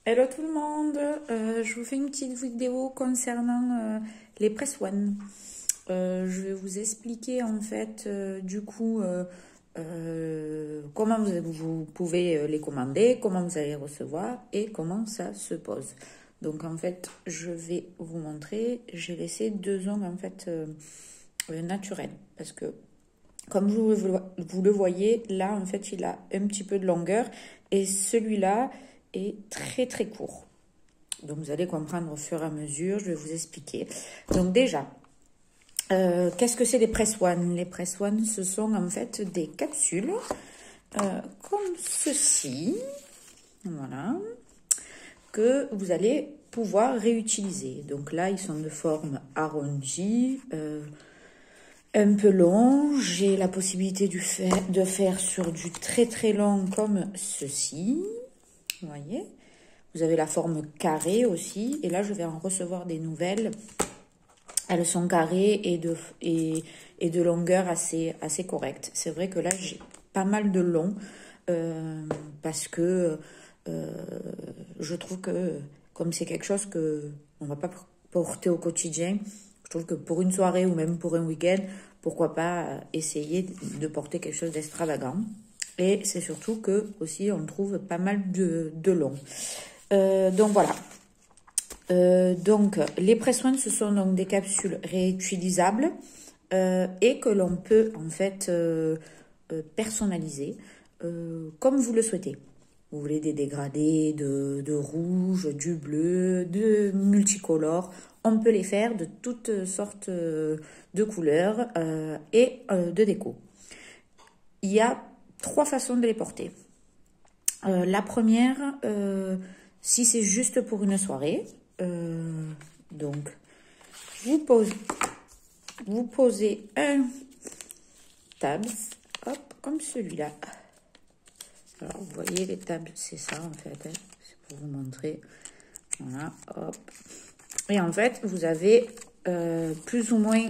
Hello tout le monde, je vous fais une petite vidéo concernant les Press One. Je vais vous expliquer en fait comment vous pouvez les commander, comment vous allez les recevoir et comment ça se pose. Donc en fait je vais vous montrer, j'ai laissé deux ongles en fait naturels parce que comme vous le voyez là en fait il a un petit peu de longueur et celui-là est très très court. Donc vous allez comprendre au fur et à mesure, je vais vous expliquer. Donc déjà, qu'est-ce que c'est les Press One? Les Press One, ce sont en fait des capsules comme ceci, voilà, que vous allez pouvoir réutiliser. Donc là, ils sont de forme arrondie, un peu long. J'ai la possibilité de faire sur du très très long comme ceci, vous voyez. Vous avez la forme carrée aussi. Et là, je vais en recevoir des nouvelles. Elles sont carrées et de longueur assez correcte. C'est vrai que là, j'ai pas mal de long. Parce que je trouve que comme c'est quelque chose que on va pas porter au quotidien, je trouve que pour une soirée ou même pour un week-end, pourquoi pas essayer de porter quelque chose d'extravagant. Et c'est surtout que aussi on trouve pas mal de long. Donc voilà. Donc les Press One, ce sont donc des capsules réutilisables et que l'on peut en fait personnaliser comme vous le souhaitez. Vous voulez des dégradés de rouge, du bleu, de multicolores. On peut les faire de toutes sortes de couleurs et de déco. Il y a trois façons de les porter. La première, si c'est juste pour une soirée, donc vous posez un tabs, hop, comme celui-là. Alors vous voyez les tabs, c'est ça en fait, hein, c'est pour vous montrer. Voilà, hop. Et en fait, vous avez plus ou moins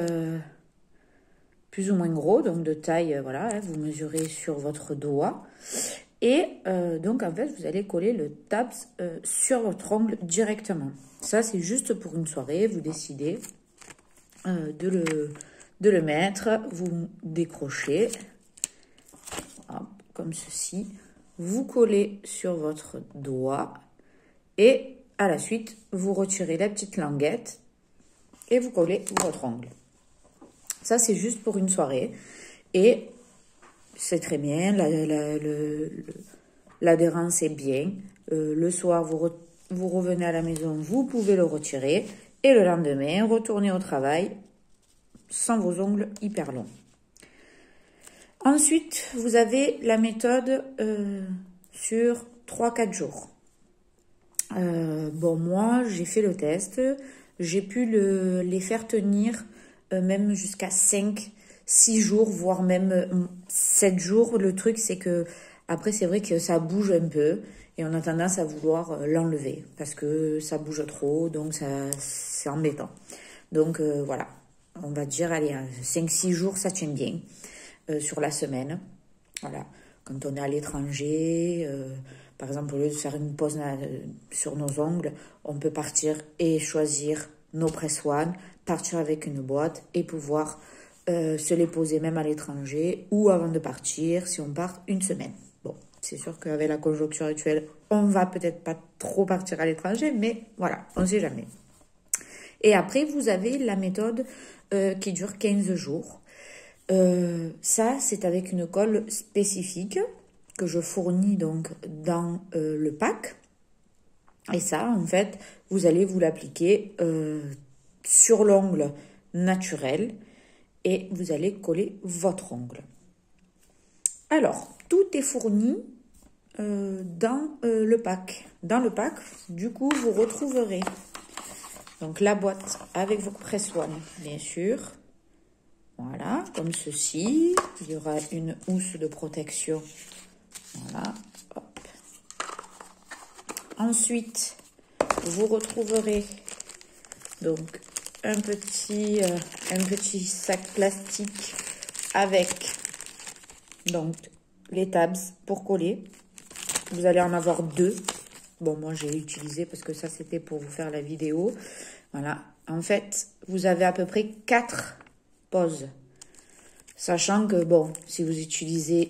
gros, donc de taille, voilà, hein, vous mesurez sur votre doigt. Et donc, en fait, vous allez coller le tabs sur votre ongle directement. Ça, c'est juste pour une soirée. Vous décidez de le mettre. Vous décrochez, hop, comme ceci. Vous collez sur votre doigt. Et à la suite, vous retirez la petite languette et vous collez votre ongle. Ça, c'est juste pour une soirée. Et c'est très bien, l'adhérence est bien. Le soir, vous revenez à la maison, vous pouvez le retirer. Et le lendemain, retournez au travail sans vos ongles hyper longs. Ensuite, vous avez la méthode sur 3-4 jours. Bon, moi, j'ai fait le test. J'ai pu les faire tenir même jusqu'à 5-6 jours, voire même 7 jours. Le truc, c'est que après, c'est vrai que ça bouge un peu et on a tendance à vouloir l'enlever parce que ça bouge trop, donc c'est embêtant. Donc voilà, on va dire, allez, 5-6 jours, ça tient bien sur la semaine. Voilà, quand on est à l'étranger, par exemple, au lieu de faire une pause sur nos ongles, on peut partir et choisir nos Press One, partir avec une boîte et pouvoir se les poser même à l'étranger ou avant de partir si on part une semaine. Bon, c'est sûr qu'avec la conjoncture actuelle, on va peut-être pas trop partir à l'étranger, mais voilà, on ne sait jamais. Et après, vous avez la méthode qui dure 15 jours. Ça, c'est avec une colle spécifique que je fournis donc dans le pack. Et ça, en fait, vous allez vous l'appliquer sur l'ongle naturel et vous allez coller votre ongle. Alors, tout est fourni dans le pack. Dans le pack, du coup, vous retrouverez donc la boîte avec vos Press One, bien sûr. Voilà, comme ceci. Il y aura une housse de protection. Voilà, hop. Ensuite, vous retrouverez donc un petit sac plastique avec donc les tabs pour coller. Vous allez en avoir deux. Bon, moi, j'ai utilisé parce que ça, c'était pour vous faire la vidéo. Voilà. En fait, vous avez à peu près 4 poses. Sachant que, bon, si vous utilisez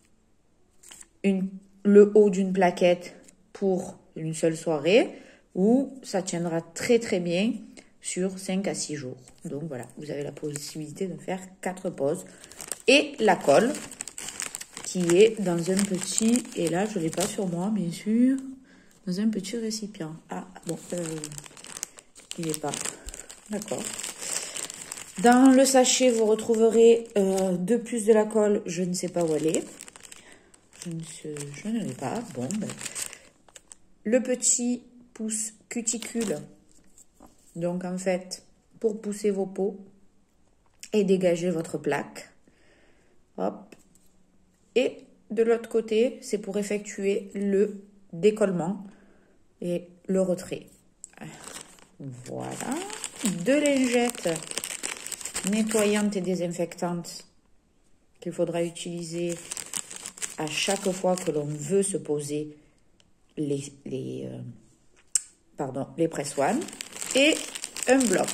le haut d'une plaquette pour une seule soirée, ou ça tiendra très très bien sur 5 à 6 jours. Donc voilà, vous avez la possibilité de faire 4 poses. Et la colle, qui est dans un petit, et là je ne l'ai pas sur moi bien sûr, dans un petit récipient. Ah bon, il n'est pas, d'accord. Dans le sachet, vous retrouverez de plus de la colle, je ne sais pas où elle est. Je ne l'ai pas, bon, ben. Le petit pouce cuticule, donc en fait, pour pousser vos peaux et dégager votre plaque. Hop. Et de l'autre côté, c'est pour effectuer le décollement et le retrait. Voilà. 2 lingettes nettoyantes et désinfectantes qu'il faudra utiliser à chaque fois que l'on veut se poser les press-one, et un bloc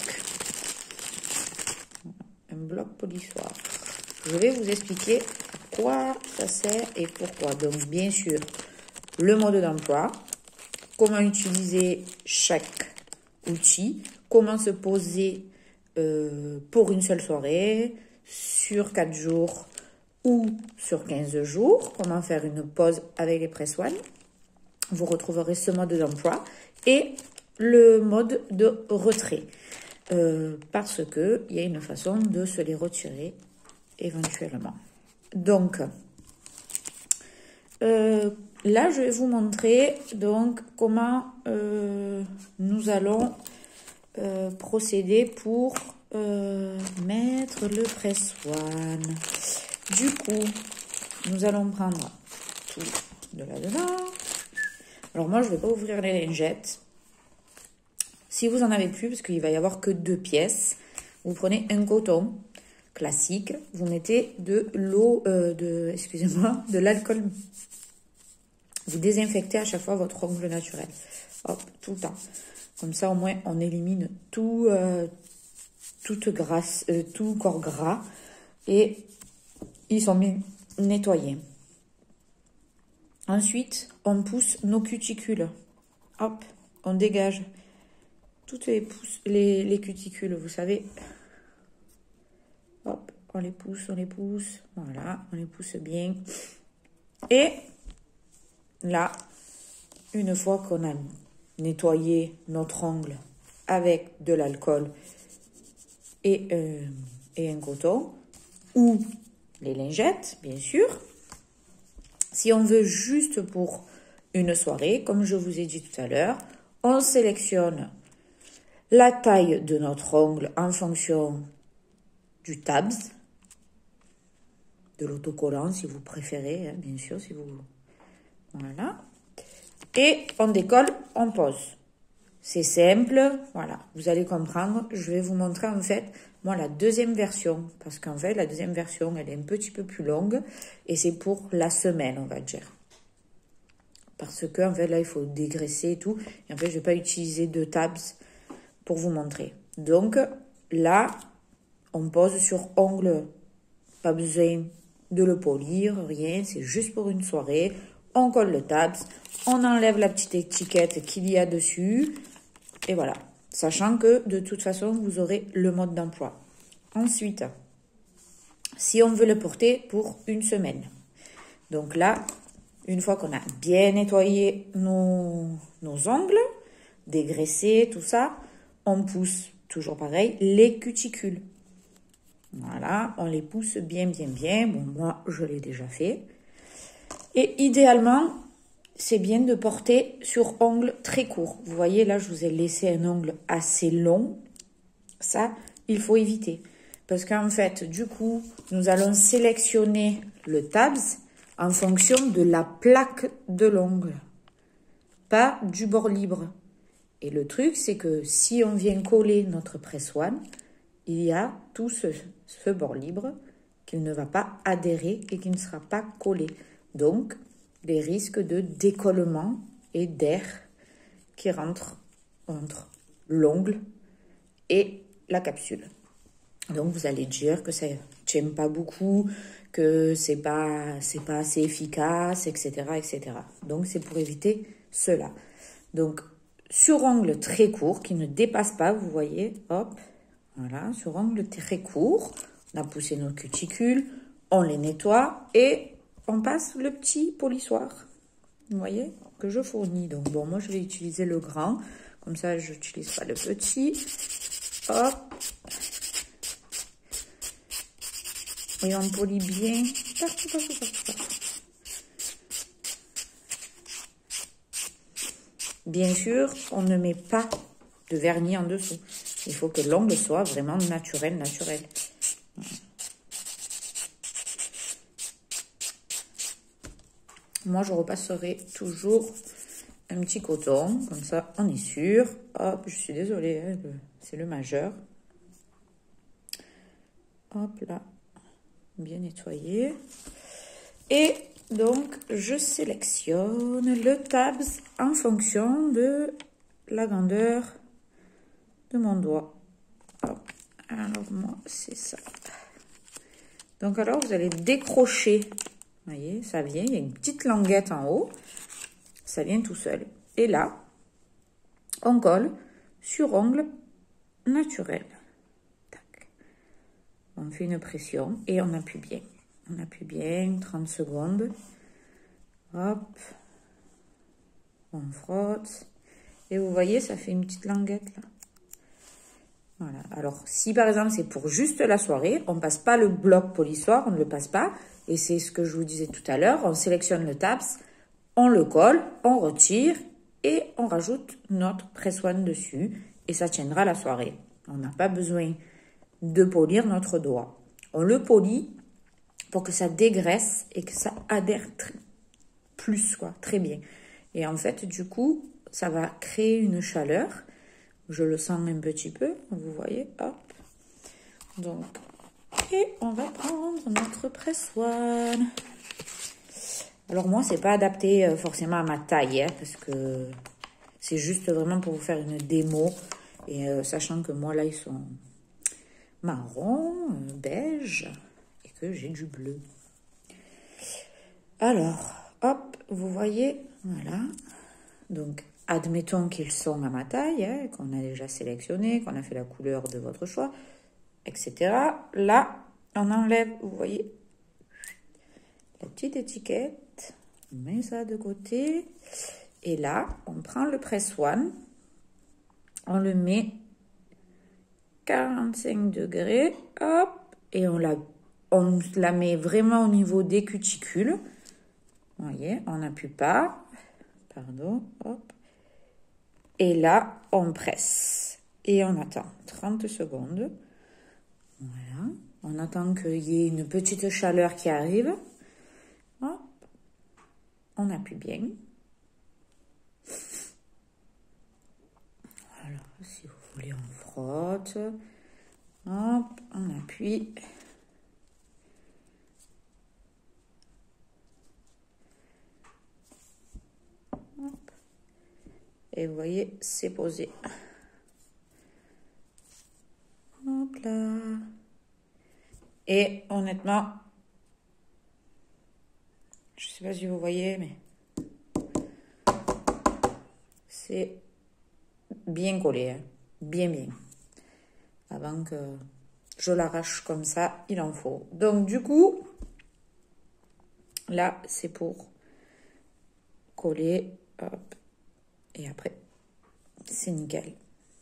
polissoir. Je vais vous expliquer à quoi ça sert et pourquoi. Donc bien sûr, le mode d'emploi, comment utiliser chaque outil, comment se poser pour une seule soirée, sur 4 jours ou sur 15 jours, comment faire une pause avec les press-one. Vous retrouverez ce mode d'emploi et le mode de retrait. Parce qu'il y a une façon de se les retirer éventuellement. Donc, là, je vais vous montrer donc comment nous allons procéder pour mettre le press-one. Du coup, nous allons prendre tout de là-dedans. Alors moi, je ne vais pas ouvrir les lingettes. Si vous en avez plus, parce qu'il va y avoir que 2 pièces, vous prenez un coton classique, vous mettez de l'eau, de l'alcool. Vous désinfectez à chaque fois votre ongle naturel. Hop, tout le temps. Comme ça, au moins, on élimine tout corps gras et ils sont bien nettoyés. Ensuite, on pousse nos cuticules. Hop, on dégage toutes les cuticules, vous savez. Hop, on les pousse. Voilà, on les pousse bien. Et là, une fois qu'on a nettoyé notre ongle avec de l'alcool et un coton, ou les lingettes, bien sûr. Si on veut juste pour une soirée, comme je vous ai dit tout à l'heure, on sélectionne la taille de notre ongle en fonction du tabs, de l'autocollant si vous préférez, hein, bien sûr, si vous... Voilà. Et on décolle, on pose. C'est simple, voilà, vous allez comprendre. Je vais vous montrer en fait, moi, la deuxième version. Parce qu'en fait, la deuxième version, elle est un petit peu plus longue. Et c'est pour la semaine, on va dire. Parce que, en fait, là, il faut dégraisser et tout. Et en fait, je ne vais pas utiliser de tabs pour vous montrer. Donc, là, on pose sur ongle. Pas besoin de le polir, rien. C'est juste pour une soirée. On colle le tabs. On enlève la petite étiquette qu'il y a dessus. Et voilà. Sachant que, de toute façon, vous aurez le mode d'emploi. Ensuite, si on veut le porter pour une semaine. Donc là, une fois qu'on a bien nettoyé nos ongles, dégraissé, tout ça, on pousse, toujours pareil, les cuticules. Voilà, on les pousse bien. Bon, moi, je l'ai déjà fait. Et idéalement, c'est bien de porter sur ongle très court. Vous voyez, là, je vous ai laissé un ongle assez long. Ça, il faut éviter. Parce qu'en fait, du coup, nous allons sélectionner le tabs en fonction de la plaque de l'ongle, pas du bord libre. Et le truc, c'est que si on vient coller notre press-one, il y a tout ce bord libre qui ne va pas adhérer et qui ne sera pas collé. Donc, les risques de décollement et d'air qui rentre entre l'ongle et la capsule. Donc vous allez dire que ça ne tient pas beaucoup, que c'est pas assez efficace, etc., etc. Donc c'est pour éviter cela. Donc sur ongle très court qui ne dépasse pas, vous voyez, hop, voilà, sur ongle très court, on a poussé nos cuticules, on les nettoie et on passe le petit polissoir, vous voyez, que je fournis. Donc bon, moi je vais utiliser le grand, comme ça je n'utilise pas le petit. Hop. Et on polit bien partout, partout, partout, partout. Bien sûr, on ne met pas de vernis en dessous. Il faut que l'ongle soit vraiment naturel, naturel. Moi, je repasserai toujours un petit coton, comme ça, on est sûr. Hop, je suis désolée, hein, c'est le majeur. Hop là, bien nettoyé. Et donc, je sélectionne le tabs en fonction de la grandeur de mon doigt. Hop. Alors, moi, c'est ça. Donc, alors, vous allez décrocher. Vous voyez, ça vient. Il y a une petite languette en haut. Ça vient tout seul. Et là, on colle sur ongle naturel. Tac. On fait une pression et on appuie bien. On appuie bien, 30 secondes. Hop. On frotte. Et vous voyez, ça fait une petite languette là. Voilà. Alors, si par exemple, c'est pour juste la soirée, on ne passe pas le bloc polissoir, on ne le passe pas. Et c'est ce que je vous disais tout à l'heure. On sélectionne le taps, on le colle, on retire et on rajoute notre presse-one dessus. Et ça tiendra la soirée. On n'a pas besoin de polir notre doigt. On le polit pour que ça dégraisse et que ça adhère plus, quoi, très bien. Et en fait, du coup, ça va créer une chaleur. Je le sens un petit peu, vous voyez, hop. Donc, et on va prendre notre presse-one. Alors moi, c'est pas adapté forcément à ma taille, hein, parce que c'est juste vraiment pour vous faire une démo. Et sachant que moi, là, ils sont marron, beige, et que j'ai du bleu. Alors, hop, vous voyez, voilà. Donc, admettons qu'ils sont à ma taille, hein, qu'on a déjà sélectionné, qu'on a fait la couleur de votre choix, etc. Là, on enlève, vous voyez, la petite étiquette, on met ça de côté. Et là, on prend le presse-one, on le met 45 degrés, hop, et on la met vraiment au niveau des cuticules. Vous voyez, on n'appuie pas, pardon, hop. Et là, on presse. Et on attend 30 secondes. Voilà. On attend qu'il y ait une petite chaleur qui arrive. Hop. On appuie bien. Voilà. Si vous voulez, on frotte. Hop. On appuie. Hop. Et vous voyez, c'est posé. Hop là. Et honnêtement, je sais pas si vous voyez, mais c'est bien collé, hein. Bien, bien. Avant que je l'arrache comme ça, il en faut. Donc du coup, là, c'est pour coller, hop, et après, c'est nickel.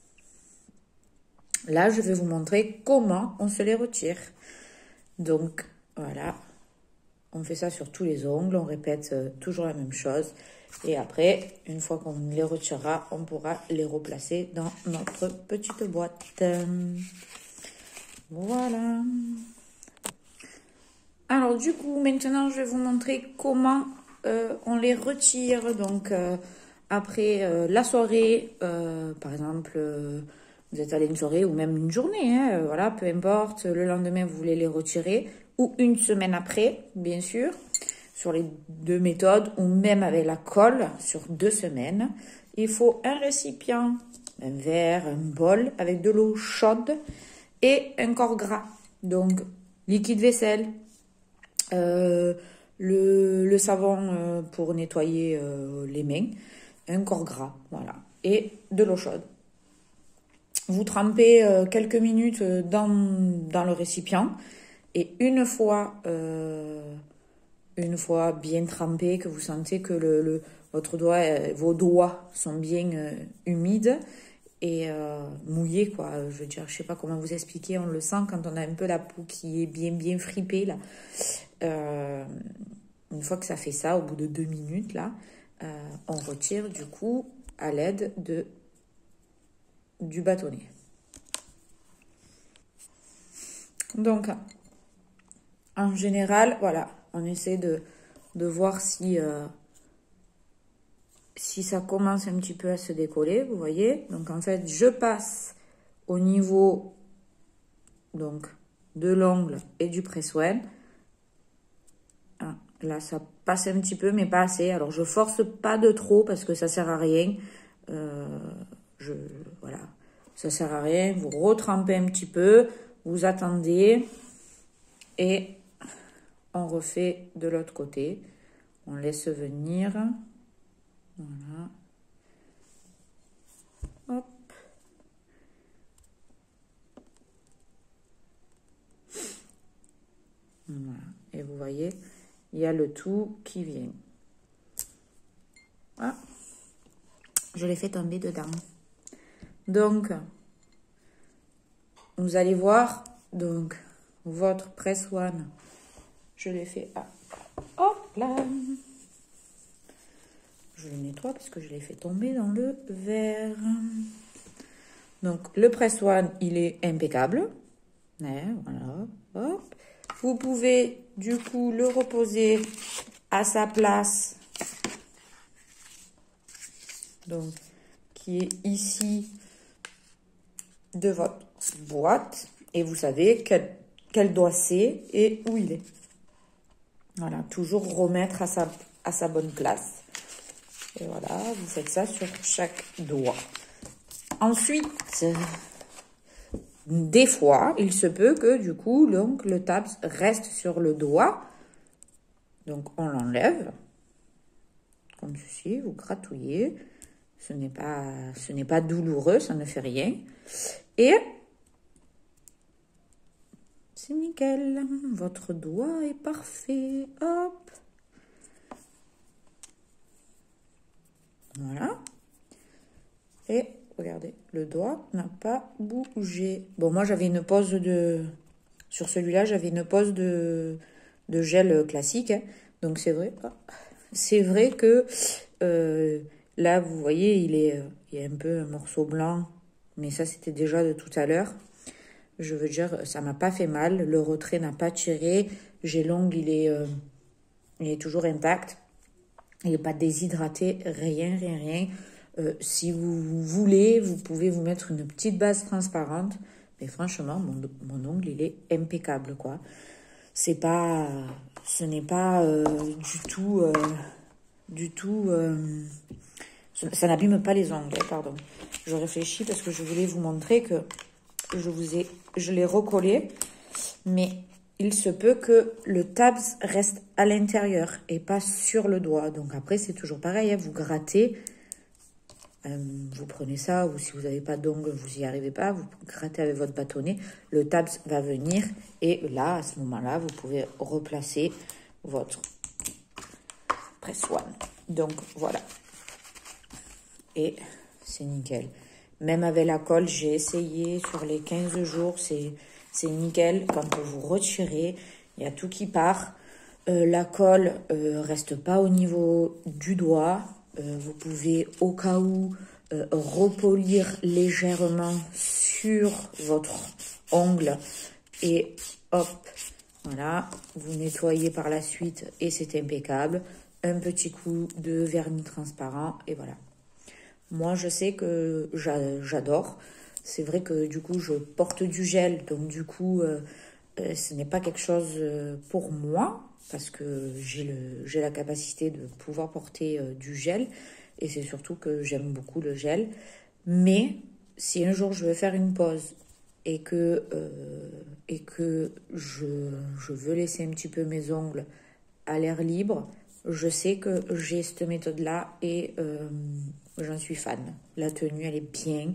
Là, je vais vous montrer comment on se les retire. Donc, voilà, on fait ça sur tous les ongles, on répète toujours la même chose. Et après, une fois qu'on les retirera, on pourra les replacer dans notre petite boîte. Voilà. Alors, du coup, maintenant, je vais vous montrer comment on les retire. Donc, après la soirée, par exemple... vous êtes allé une soirée ou même une journée, hein, voilà, peu importe. Le lendemain, vous voulez les retirer ou une semaine après, bien sûr. sur les deux méthodes, ou même avec la colle sur 2 semaines. Il faut un récipient, un verre, un bol avec de l'eau chaude et un corps gras. Donc, liquide vaisselle, le savon pour nettoyer les mains, un corps gras, voilà, et de l'eau chaude. Vous trempez quelques minutes dans le récipient et une fois bien trempé, que vous sentez que vos doigts sont bien humides et mouillés, quoi. Je veux dire, je sais pas comment vous expliquer, on le sent quand on a un peu la peau qui est bien fripée, là. Une fois que ça fait ça, au bout de 2 minutes, là, on retire du coup à l'aide du bâtonnet. Donc, en général, voilà, on essaie de voir si ça commence un petit peu à se décoller, vous voyez. Donc, en fait, je passe au niveau donc, de l'ongle et du press-on. Là, ça passe un petit peu, mais pas assez. Alors, je force pas de trop parce que ça sert à rien. Voilà, ça sert à rien. Vous retrempez un petit peu, vous attendez et on refait de l'autre côté. On laisse venir. Voilà. Hop. Voilà. Et vous voyez, il y a le tout qui vient. Ah, je l'ai fait tomber dedans. Donc, vous allez voir, donc, votre press-on, je l'ai fait à... Hop là. Je le nettoie parce que je l'ai fait tomber dans le verre. Donc, le press-on, il est impeccable. Ouais, voilà, hop. Vous pouvez, du coup, le reposer à sa place. Donc, qui est ici de votre boîte. Et vous savez quel doigt c'est et où il est. Voilà, toujours remettre à sa bonne place. Et voilà, vous faites ça sur chaque doigt. Ensuite, des fois, il se peut que du coup, donc, le tabs reste sur le doigt. Donc, on l'enlève. Comme ceci, vous gratouillez. Ce n'est pas douloureux, ça ne fait rien. Et c'est nickel. Votre doigt est parfait. Hop. Voilà. Et regardez, le doigt n'a pas bougé. Bon, moi, j'avais une pose sur celui-là, j'avais une pose de gel classique. Hein. Donc, c'est vrai. C'est vrai que là, vous voyez, il y a un peu un morceau blanc. Mais ça, c'était déjà de tout à l'heure. Je veux dire, ça m'a pas fait mal. Le retrait n'a pas tiré. J'ai l'ongle, il est toujours intact. Il n'est pas déshydraté, rien. Si vous voulez, vous pouvez vous mettre une petite base transparente. Mais franchement, mon ongle, il est impeccable, quoi. Ce n'est pas du tout... ça n'abîme pas les ongles, pardon. Je réfléchis parce que je voulais vous montrer que je l'ai recollé. Mais il se peut que le tabs reste à l'intérieur et pas sur le doigt. Donc après, c'est toujours pareil, hein, vous grattez, vous prenez ça, ou si vous n'avez pas d'ongle, vous n'y arrivez pas, vous grattez avec votre bâtonnet, le tabs va venir et là, à ce moment-là, vous pouvez replacer votre press-on. Donc voilà. Et c'est nickel. Même avec la colle, j'ai essayé sur les 15 jours, c'est nickel. Quand vous retirez, il y a tout qui part. La colle reste pas au niveau du doigt. Vous pouvez au cas où repolir légèrement sur votre ongle. Et hop, voilà, vous nettoyez par la suite et c'est impeccable. Un petit coup de vernis transparent et voilà. Moi, je sais que j'adore. C'est vrai que du coup, je porte du gel. Donc du coup, Ce n'est pas quelque chose pour moi, parce que j'ai la capacité de pouvoir porter du gel, et c'est surtout que j'aime beaucoup le gel. Mais si un jour je veux faire une pause et que je veux laisser un petit peu mes ongles à l'air libre, je sais que j'ai cette méthode-là et j'en suis fan. La tenue, elle est bien.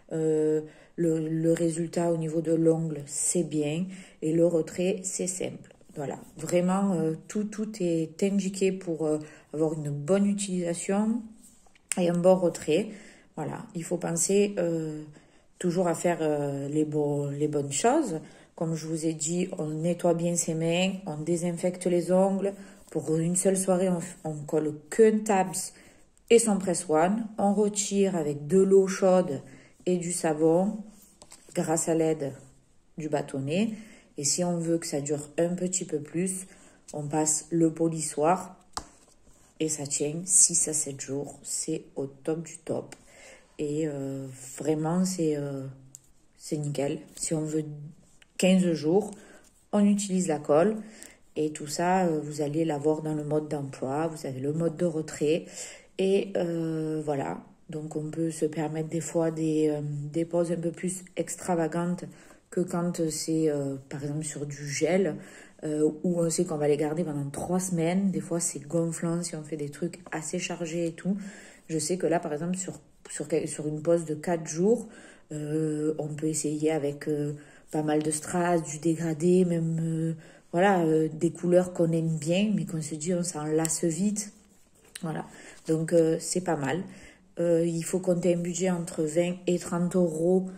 Le résultat au niveau de l'ongle, c'est bien. Et le retrait, c'est simple. Voilà, vraiment, tout est indiqué pour avoir une bonne utilisation et un bon retrait. Voilà, il faut penser toujours à faire les bonnes choses. Comme je vous ai dit, on nettoie bien ses mains, on désinfecte les ongles. Pour une seule soirée, on colle qu'un tabs et son press-one. On retire avec de l'eau chaude et du savon grâce à l'aide du bâtonnet. Et si on veut que ça dure un petit peu plus, on passe le polissoir et ça tient 6 à 7 jours. C'est au top du top. Et vraiment, c'est nickel. Si on veut 15 jours, on utilise la colle. Et tout ça, vous allez l'avoir dans le mode d'emploi. Vous avez le mode de retrait. Et voilà. Donc, on peut se permettre des fois des pauses un peu plus extravagantes que quand c'est, par exemple, sur du gel, où on sait qu'on va les garder pendant 3 semaines. Des fois, c'est gonflant si on fait des trucs assez chargés et tout. Je sais que là, par exemple, sur une pause de 4 jours, on peut essayer avec pas mal de strass, du dégradé, même voilà, des couleurs qu'on aime bien, mais qu'on se dit on s'en lasse vite. Voilà, donc c'est pas mal. Il faut compter un budget entre 20 et 30 euros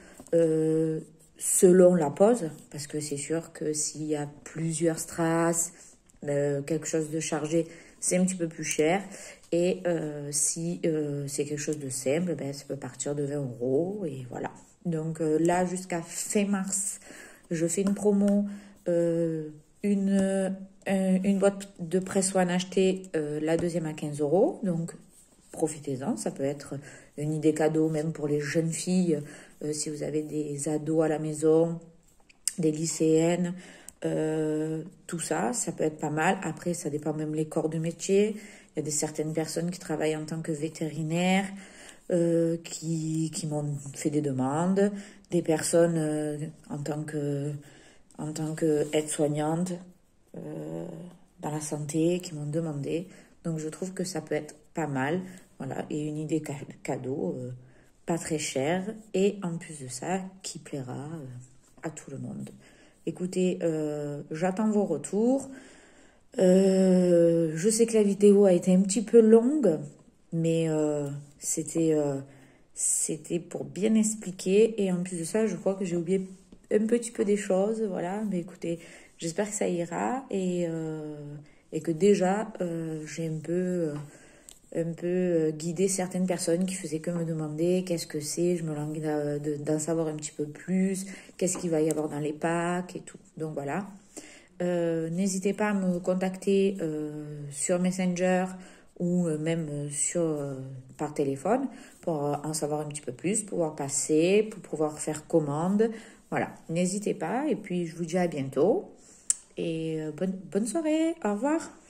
selon la pose, parce que c'est sûr que s'il y a plusieurs strass, quelque chose de chargé, c'est un petit peu plus cher. Et si c'est quelque chose de simple, ben, ça peut partir de 20 euros. Et voilà. Donc là, jusqu'à fin mars, je fais une promo. Une boîte de press-one achetée, la deuxième à 15 euros. Donc profitez-en. Ça peut être une idée cadeau même pour les jeunes filles. Si vous avez des ados à la maison, des lycéennes. Tout ça, ça peut être pas mal. Après, ça dépend même les corps de métier. Il y a certaines personnes qui travaillent en tant que vétérinaires qui m'ont fait des demandes, des personnes en tant que aide-soignante dans la santé qui m'ont demandé. Donc je trouve que ça peut être pas mal. Voilà, et une idée cadeau, pas très chère, et en plus de ça, qui plaira à tout le monde. Écoutez, j'attends vos retours. Je sais que la vidéo a été un petit peu longue, mais c'était pour bien expliquer. Et en plus de ça, je crois que j'ai oublié un petit peu des choses. Voilà, mais écoutez, j'espère que ça ira et que déjà, j'ai un peu guidé certaines personnes qui faisaient que me demander qu'est-ce que c'est, je me languis d'en savoir un petit peu plus, qu'est-ce qu'il va y avoir dans les packs et tout. Donc voilà. N'hésitez pas à me contacter sur Messenger ou même par téléphone pour en savoir un petit peu plus, pouvoir passer, pour pouvoir faire commande. Voilà, n'hésitez pas et puis je vous dis à bientôt et bonne soirée, au revoir.